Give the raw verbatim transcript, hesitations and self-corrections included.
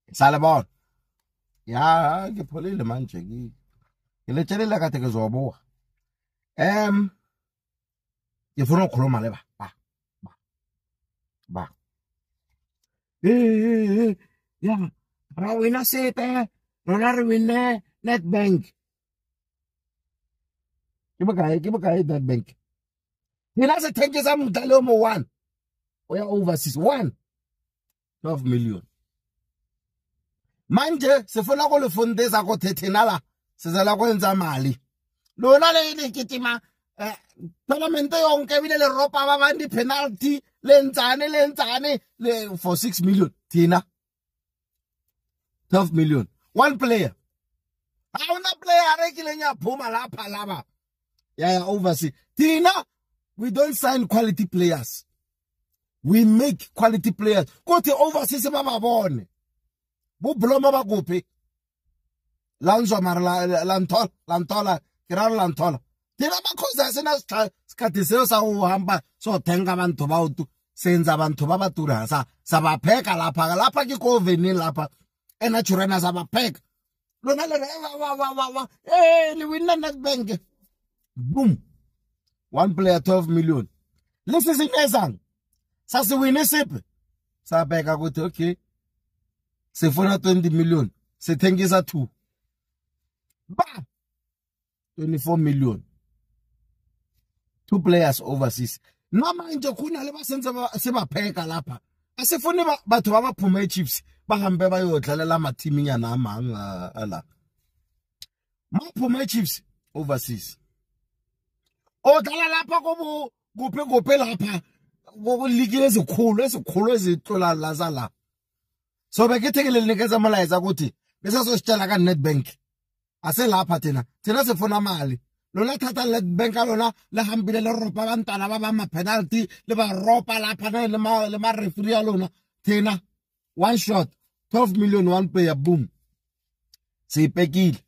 Salabon. Ya, ke pholile manje ke. Ke le tshela ka teke zoboa. Em ke funa ukukhuluma le ba. Ba. Ba. Ba. Eh, ya. Ra wina sete. Rona re wine Netbank. Ke bokae, ke bokae Netbank. Dina se thenke sa motale mo one. O ya overseas one. twelve million. Manje sifuna go le fundisa go thethenala sizala kwenza mali. Lona le lekitima eh tournament yonke bile le ropa ba bandi penalty lenzane lenzane le for six million thina. twelve million. One player. Awuna player rekile nya phuma lapha laba. Yeah, yeah, overseas. Thina we don't sign quality players. We make quality players. Go to overseas ba ba bone. Bo bloma ba gope. Lanzo mar la lantol lantola kiraro lantola. Thina ba khoza sena skati seo sa go hamba so thenga bantu ba utu senza bantu ba ba tura sa sa ba pheka lapha lapha ke ko veni lapha ena churena sa ba pheka. Lona le wa wa wa wa eh le winna Netbank. Boom. One player twelve million. Lesi sinezang. Sasi wine sepe. Sa beka ukuthi okay. Sifuna twenty million. Sithengisa two. Ba. twenty-four million. Two players overseas. Noma nje khona le basenze sebapheka lapha. Asifuni batho ba baphuma Chiefs bahambe bayodlalela ama team nyana amanga ala. Maphuma Chiefs overseas. O dlala lapha go gophe gophe lapha. Go ligile ezikhulu ezikhulu ezitlola lazala. So bekethekele nikeza malayiza ukuthi bese sositshela ka Netbank. Ase lapha thina. Thina sifuna mali. Lona thatha Netbank lona le hambile le ropa bantwana ba ba ma penalty le ba ropa lapha le ma le ma referee lona. Thina one shot twelve million one player boom. Sipekile.